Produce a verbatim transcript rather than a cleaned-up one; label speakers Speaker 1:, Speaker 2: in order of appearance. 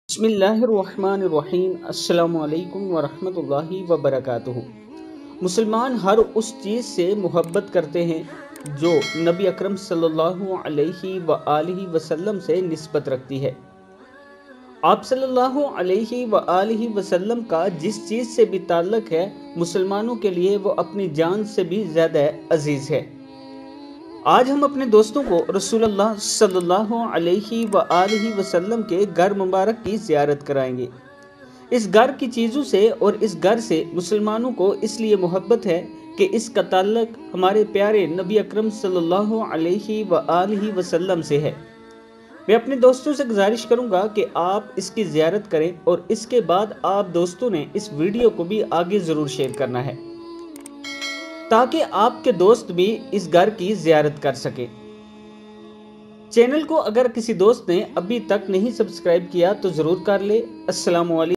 Speaker 1: بسم اللہ الرحمن الرحیم السلام علیکم ورحمۃ اللہ وبرکاتہ۔ مسلمان ہر اس چیز سے محبت کرتے ہیں جو نبی اکرم صلی اللہ علیہ وآلہ وسلم سے نسبت رکھتی ہے۔ آپ صلی اللہ علیہ وآلہ وسلم کا جس چیز سے بھی تعلق ہے، مسلمانوں کے لیے وہ اپنی جان سے بھی زیادہ عزیز ہے۔ آج ہم اپنے دوستوں کو رسول اللہ صلی اللہ علیہ وآلہ وسلم کے گھر مبارک کی زیارت کرائیں گے۔ اس گھر کی چیزوں سے اور اس گھر سے مسلمانوں کو اس لیے محبت ہے کہ اس کا تعلق ہمارے پیارے نبی اکرم صلی اللہ علیہ وآلہ وسلم سے ہے۔ میں اپنے دوستوں سے گزارش کروں گا کہ آپ اس کی زیارت کریں اور اس کے بعد آپ دوستوں نے اس ویڈیو کو بھی آگے ضرور شیئر کرنا ہے تاکہ آپ کے دوست بھی اس گھر کی زیارت کر سکیں۔ چینل کو اگر کسی دوست نے ابھی تک نہیں سبسکرائب کیا تو ضرور کر لے۔ السلام علیکم۔